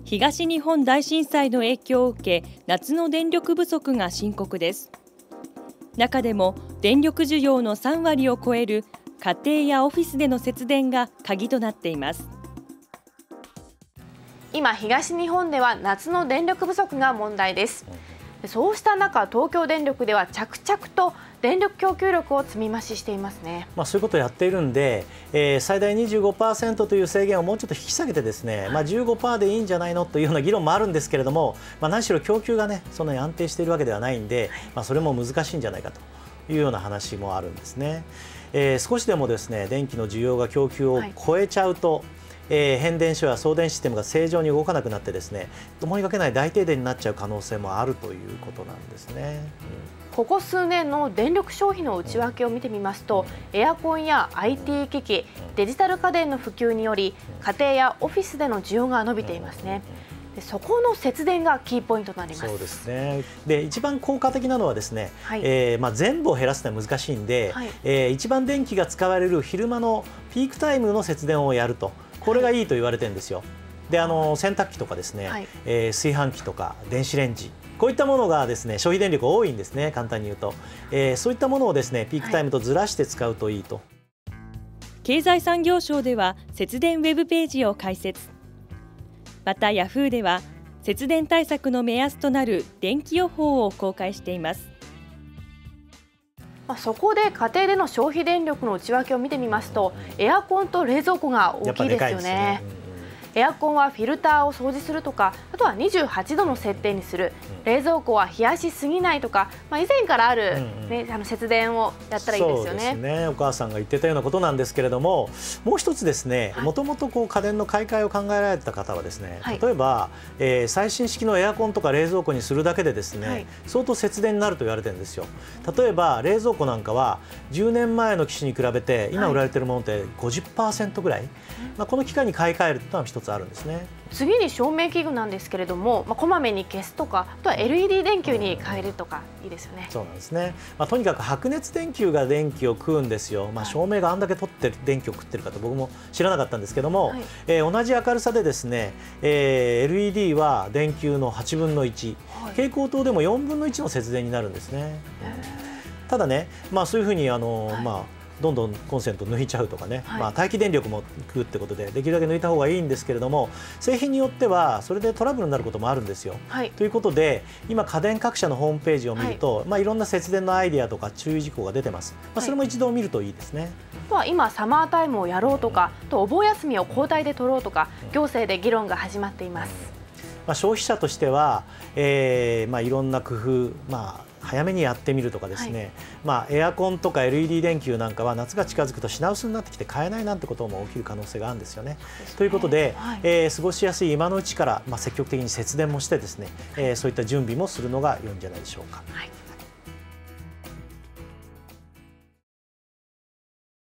東日本大震災の影響を受け、夏の電力不足が深刻です。中でも電力需要の3割を超える家庭やオフィスでの節電が鍵となっています。 今、東日本では夏の電力不足が問題です。そうした中、東京電力では着々と電力供給力を積み増ししていますね。 そういうことをやっているんで、最大 25% という制限をもうちょっと引き下げてですね、15% でいいんじゃないのというような議論もあるんですけれども、何しろ供給がねそんなに安定しているわけではないんで、それも難しいんじゃないかというような話もあるんですね。少しでもですね電気の需要が供給を超えちゃうと、変電所や送電システムが正常に動かなくなってですね、思いがけない大停電になっちゃう可能性もあるということなんですね。 ここ数年の電力消費の内訳を見てみますと、エアコンや IT 機器、デジタル家電の普及により家庭やオフィスでの需要が伸びていますね。でそこの節電がキーポイントとなります。 そうですね。で一番効果的なのはですね、全部を減らすのは難しいんで、一番電気が使われる昼間のピークタイムの節電をやると、これがいいと言われてるんですよ。で洗濯機とかですね、炊飯器とか電子レンジ、こういったものがですね消費電力多いんですね、簡単に言うと。そういったものをですねピークタイムとずらして使うといいと。 経済産業省では節電ウェブページを開設。またヤフーでは節電対策の目安となる電気予報を公開しています。 そこで家庭での消費電力の内訳を見てみますと、エアコンと冷蔵庫が大きいですよね。エアコンはフィルターを掃除するとか、あとは28度の設定にする、冷蔵庫は冷やしすぎないとか、以前からある、節電をやったらいいですよね。 そうですね。お母さんが言ってたようなことなんですけれども、もう一つですね、もともと家電の買い替えを考えられた方はですね、例えば、最新式のエアコンとか冷蔵庫にするだけでですね、相当節電になると言われてるんですよ。例えば冷蔵庫なんかは10年前の機種に比べて今売られているものって 50% ぐらい、この機会に買い替えるというのは一つあるんですね。 次に照明器具なんですけれども、こまめに消すとか、あとは LED 電球に変えるとかいいですよね。 そうなんですね。とにかく白熱電球が電気を食うんですよ。照明があんだけ取って電気を食ってるかと僕も知らなかったんですけども、同じ明るさでですね、LED は電球の8分の1、蛍光灯でも4分の1の節電になるんですね。ただね、そういうふうにどんどんコンセント抜いちゃうとかね、待機電力も食うってことでできるだけ抜いた方がいいんですけれども、製品によってはそれでトラブルになることもあるんですよ。ということで今家電各社のホームページを見ると、いろんな節電のアイデアとか注意事項が出てます。それも一度見るといいですね。 あとは今サマータイムをやろうとか、あとお盆休みを交代で取ろうとか、行政で議論が始まっています。 消費者としては、いろんな工夫、早めにやってみるとかですね、エアコンとか LED 電球なんかは夏が近づくと品薄になってきて買えないなんてことも起きる可能性があるんですよね。ということで、過ごしやすい今のうちから、積極的に節電もしてですね、そういった準備もするのが良いんじゃないでしょうか。